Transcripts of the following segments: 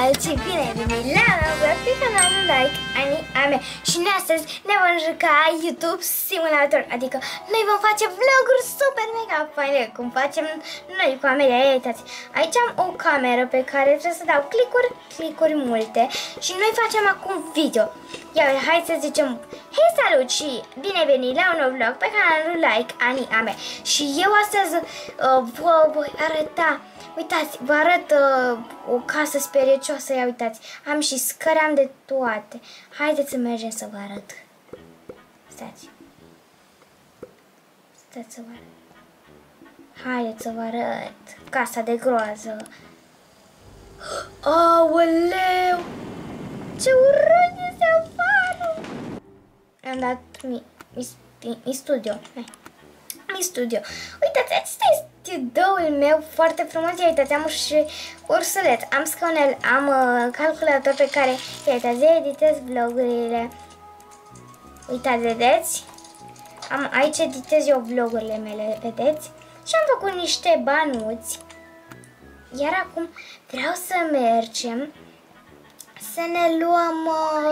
dragi, bine ai venit la vlog pe canalul Like Ani Ame. Și astăzi ne vom juca YouTube Simulator, adică noi vom face vloguri super mega faine, cum facem noi cu Amelia. Uitați, aici am o cameră pe care trebuie să dau clicuri multe și noi facem acum video. Ia, hai să zicem, hei salut și bine venit la un nou vlog pe canalul Like Ani Ame. Și eu astăzi vă voi arăta. Uitați, vă arăt o casă speriecioasă, ia uitați, am și scări, am de toate. Haideți să mergem să vă arăt. Stați. Stați să vă arăt. Haideți să vă arăt. Casa de groază. Aoleu! Ce urât este afară! Am dat mi studio. Mi studio. Uitați, acesta este studioul meu foarte frumos. Ia uitați, am și ursuleț, am scaunel, am calculator pe care, ia uitați, editez vlogurile. Uitați, vedeți? Aici editez eu vlogurile mele, vedeți? Și am făcut niște banuți. Iar acum vreau să mergem să ne luăm...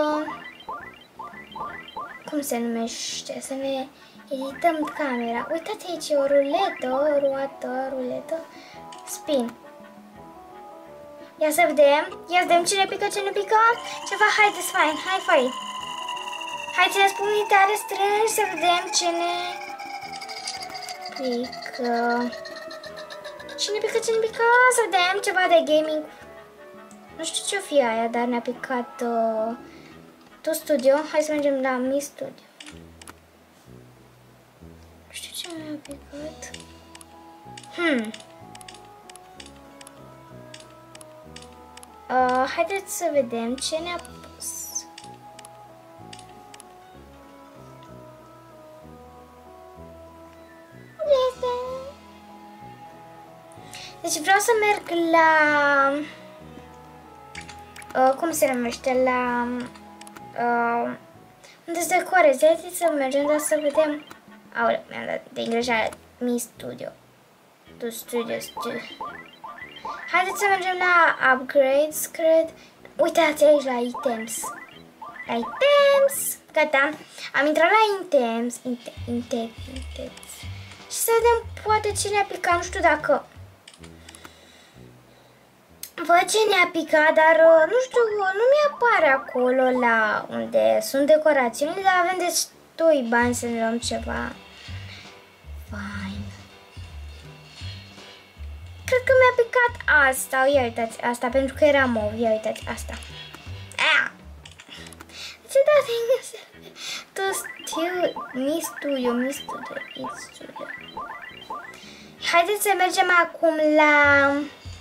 cum se numește? Să ne edităm camera. Uitați aici, o ruletă, spin. Ia să vedem, ce ne pică, ceva, haideți, fain. Hai să ne spun tare strângi, să vedem ce ne pică. Ce ne pică, să vedem ceva de gaming. Nu știu ce-o fi aia, dar ne-a picat tu studio. Hai să mergem la Mi Studio. Nu știu ce mi-a picat. Haideți să vedem ce ne-a pus. Deci vreau să merg la... cum se numește? La... unde se decoreze. Haideți să mergem, dar să vedem... Aoleu, mi-am dat de greșeală. Mi Studio. Tu Studio. Haideți să mergem la Upgrades, cred. Uitați aici la Items. Gata. Am intrat la Items. Și să vedem poate ce ne-a picat. Nu știu dacă... văd ce ne-a picat, dar nu știu, nu mi-apare acolo la unde sunt decorațiunile, dar avem destui bani să ne luăm ceva. Fain. Cred că mi-a picat asta. Ia uitați, asta, pentru că era mov. Ia uitați, asta. Ce Mi Studio. Haideți să mergem acum la...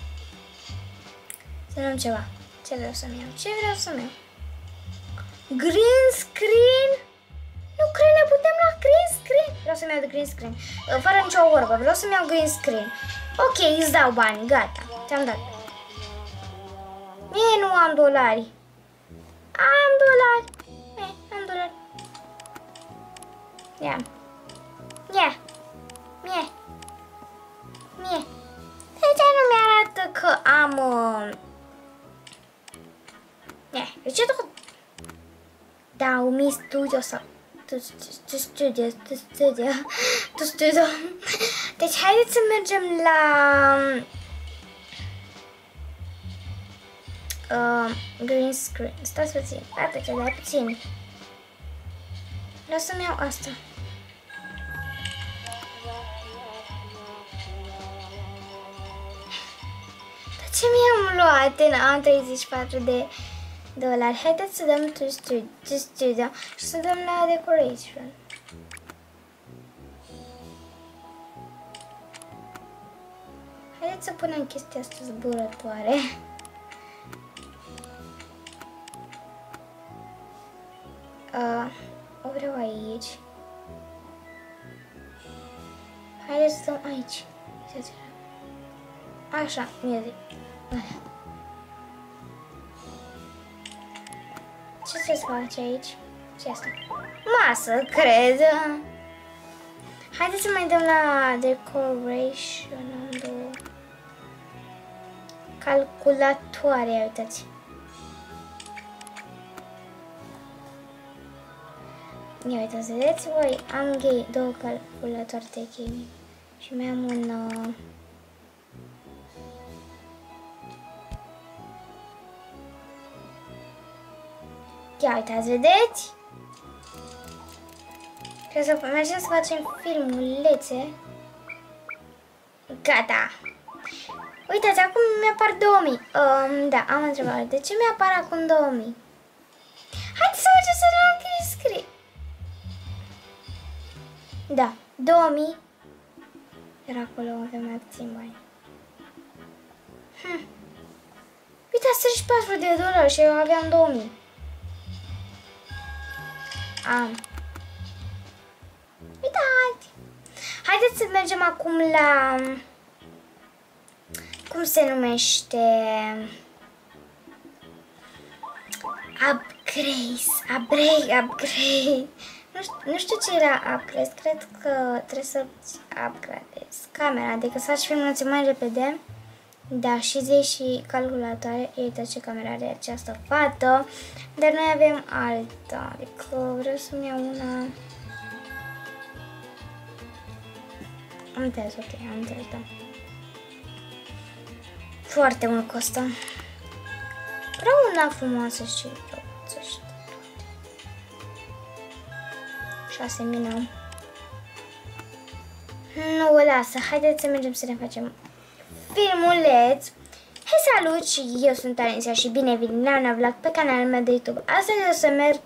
să luăm ceva. Ce vreau să-mi iau? Green screen? Nu cred, ne putem lua green screen. Vreau să-mi iau de green screen. Fără nicio vorbă, vreau să-mi iau green screen. Ok, îți dau bani, gata. Ți-am dat. Mie nu am dolari. Am dolari. Am dolari. Ia. Mie. De ce nu mi-arată că am... de ce tot dau Mi Studio sau tu studio. Deci haideți să mergem la green screen. Stați puțin, puțin. Vreau să-mi iau asta. Dar ce mi-am luat? Am 34 de dolari. Haideți să dăm to studio și să dăm la decoration. Haideți să punem chestia asta zburătoare. O vreau aici. Haideți să dăm aici. Așa, music. Ce se face aici? Ce asta? Masă, cred. Haideți să mai dăm la decoration. Calculatoare, uitați. Ia uite, să vedeți voi, am două calculatori de gaming și mai am un... Ia uitați, vedeți? Trebuie să mergem să facem filmulețe. Gata! Uitați, acum mi-apar 2000. Da, am întrebare. De ce mi-apar acum 2000? Haideți să mergem să ne înscrie. Da, 2000. Era acolo, avem mai puțin bani. Uitați, $34 și eu aveam 2000. Uitați! Haideți să mergem acum la... Cum se numește? Upgrade. Nu știu ce era upgrade. Cred că trebuie să upgradez camera. Adică să faci filmulețe mai repede. Da, și zi și calculatoare. Uite ce camera are această fată. Dar noi avem alta. Adică vreau să-mi iau una... Am înțeles, ok, am înțeles, da. Foarte mult costă. Vreau una frumoasă și să știu. 6.000. Nu o lasă. Haideți să mergem să ne facem filmuleț. Hei, salut! Și eu sunt Alensia și bine venit la un vlog pe canalul meu de YouTube. Astăzi o să merg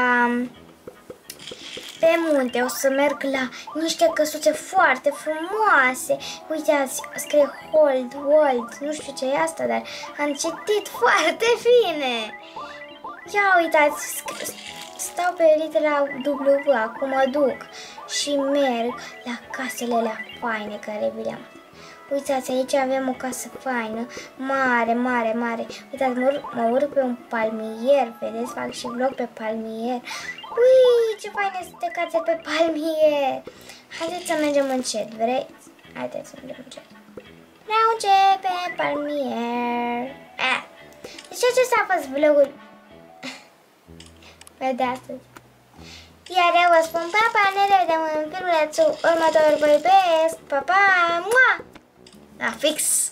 pe munte, o să merg la niște căsuțe foarte frumoase. Uitați, scrie hold, nu știu ce e asta, dar am citit foarte bine. Ia uitați, stau pe litera W, acum mă duc și merg la casele alea faine care vi le-am. Uitați, aici avem o casă faină, mare. Uitați, mă urc pe un palmier, vedeți, fac și vlog pe palmier. Ui, ce faine sunt casele pe palmier. Haideți să mergem încet, vreți? Haideți să mergem încet. Vreau pe palmier. Deci acesta a fost vlogul de astăzi. Iar eu vă spun pa, ne revedem în filmulețul următor. Vă iubesc, pa, mua! Da, fix!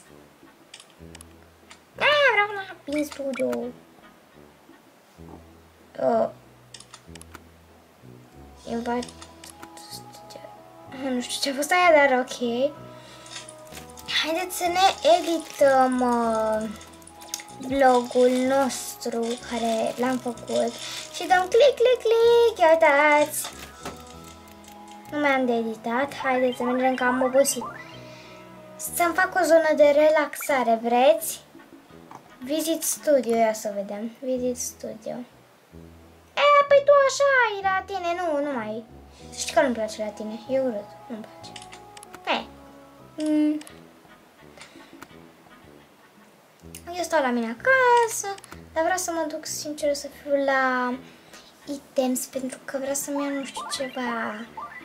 Vreau la Pin Studio. Nu știu ce a fost aia, dar ok. Haideți să ne edităm vlogul nostru care l-am făcut și dăm click. Ia uitați! Nu mai am de editat. Haideți să mergem că am obosit. Să-mi fac o zonă de relaxare, vreți? Visit Studio, ia să vedem. Visit Studio. Păi tu așa ai la tine, nu mai. Să știi că nu-mi place la tine, e urât, nu-mi place. Eu stau la mine acasă, dar vreau să mă duc, sincer, să fiu la items, pentru că vreau să-mi iau, nu știu, ceva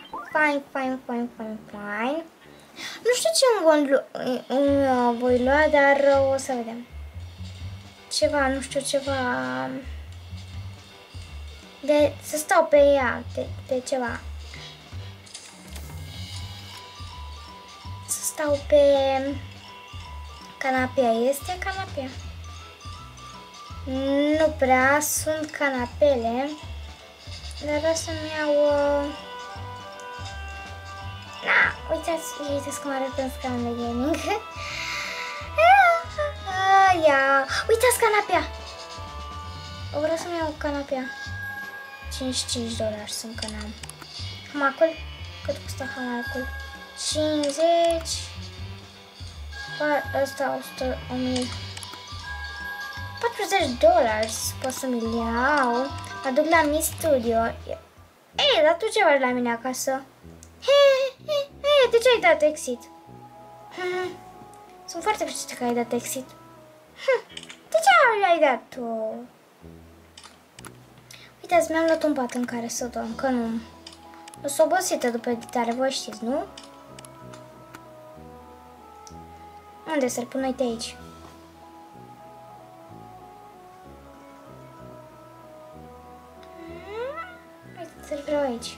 fine. Nu știu ce îmi voi lua, dar o să vedem. Ceva, nu știu, ceva... să stau pe ea, de ceva. Să stau pe canapea. Este canapea? Nu prea sunt canapele, dar vreau să-mi iau... Uitați cum arătă în scaun de gaming. Ia, uitați canapea. Vreau să-mi iau canapea. $55 sunt că n-am. Hamacul? Cât costă hamacul? 50. Ăsta 1000. $40 pot să mi-l iau. Mă duc la Mi Studio. Ei, dar tu ce faci la mine acasă? De ce ai dat exit? Sunt foarte fericită că ai dat exit. De ce ai dat tu? Uitați, mi-am luat un pat în care să dorm, că nu... Sunt obosită după editare, voi știți, nu? Unde să-l pun? Uite aici. Să-l vreau aici.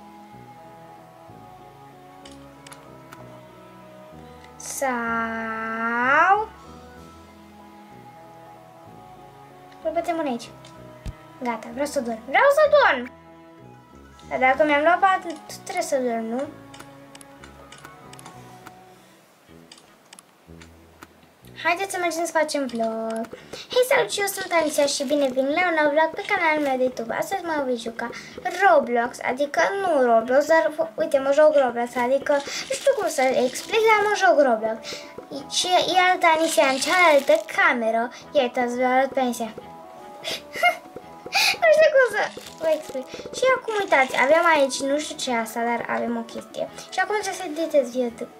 Sau... Îl bătem aici. Gata, vreau să dorm. Vreau să dorm! Dar dacă mi-am luat pat, trebuie să dorm, nu? Haideți să mergem să facem vlog. Hei, salut, eu sunt Alicia și bine vin la un nou vlog pe canalul meu de YouTube. Astăzi mă voi juca Roblox, adică nu Roblox, dar uite, mă joc Roblox, adică nu știu cum să explic, dar mă joc Roblox. Și iată Alicia în cealaltă cameră. Ia uitați, vă arăt pe Alicia. Nu știu cum să vă explic. Și acum uitați, avem aici, nu știu ce e asta, dar avem o chestie. Și acum trebuie să editez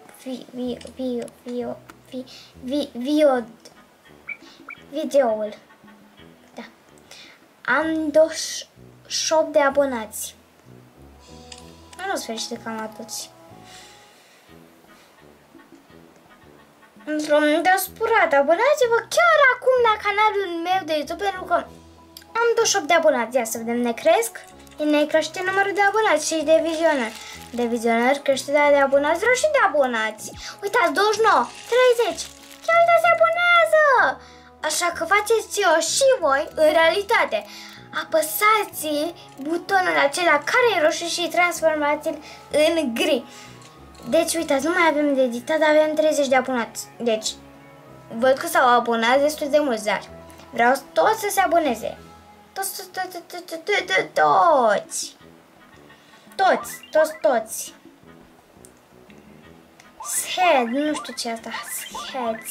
videoul. Da. Am 28 de abonați. Nu sunt fericită că am atâți. Dar spurat, abonați-vă chiar acum la canalul meu de YouTube pentru că am 28 de abonați. Ia să vedem, ne cresc? Ne crește numărul de abonați și de vizionări. De vizionări crește de abonați, vreau și de abonați. Uitați, 29, 30, chiar se abonează! Așa că faceți-o și voi în realitate. Apăsați butonul acela care e roșu și transformați-l în gri. Deci, uitați, nu mai avem de editat, avem 30 de abonați. Deci, văd că s-au abonat destul de mulți, dar vreau toți să se aboneze. Toți. Head, nu știu ce e asta. Head.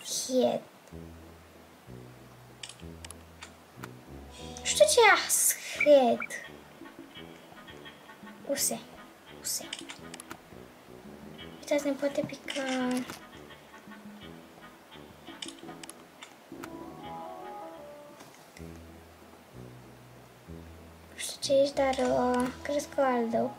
Nu știu ce e head. Use. Uitați, ne poate pica. Nu știu ce ești, dar crezi că aldău.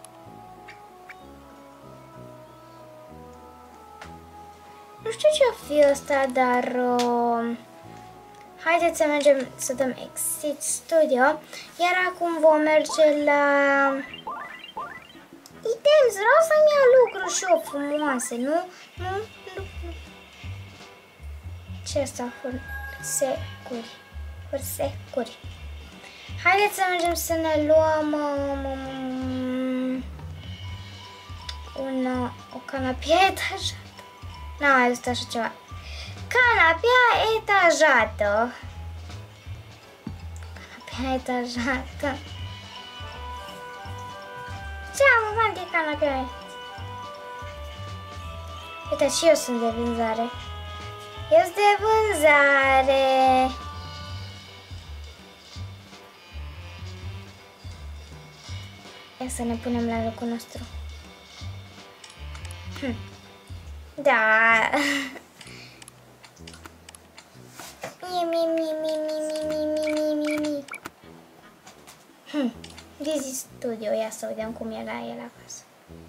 Nu știu ce-o fi ăsta, dar haideți să mergem să dăm Exit Studio. Iar acum vom merge la items. Vreau să-mi iau lucruri și eu frumoase, nu? Ce asta? Fursecuri. Haideți să mergem să ne luăm o canapea etajată. N-am mai văzut așa ceva. Canapea etajată. Ce amuzant e canapea. Uite, și eu sunt de vânzare. Ia să ne punem la locul nostru. Da. Dizzy Studio. Ia să vedem cum e la el acasă.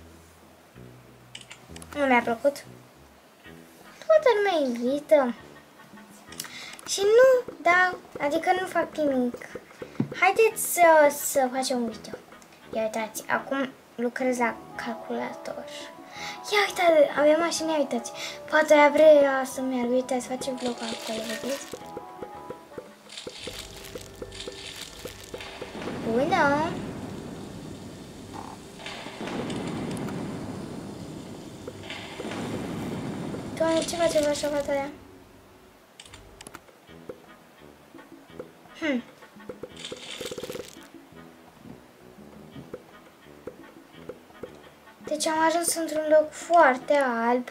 Nu mi-a plăcut. Toată lumea invită. Și nu dau, adică nu fac nimic. Haideți să facem un video. Ia uitați, acum lucrez la calculator. Ia uitați, avem mașini, uitați. Poate ea vrea să meargă, uitați, facem vlog acolo, vedeți? Bună! Doamne, ce face așa fata aia? Deci am ajuns într-un loc foarte alb.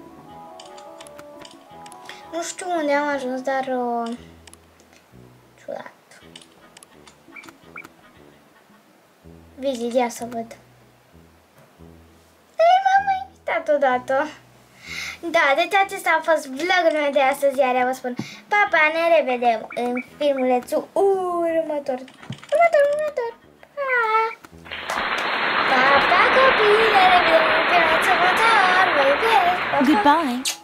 Nu știu unde am ajuns, dar ciudat. Vizit, ia să văd. Ei, m-am invitat odată. Da, deci acesta a fost vlogul meu de astăzi, iar vă spun pa, pa, ne revedem în filmulețul următor. Pa, pa, copii, ne revedem în filmulețul următor. Vă iubesc! Goodbye.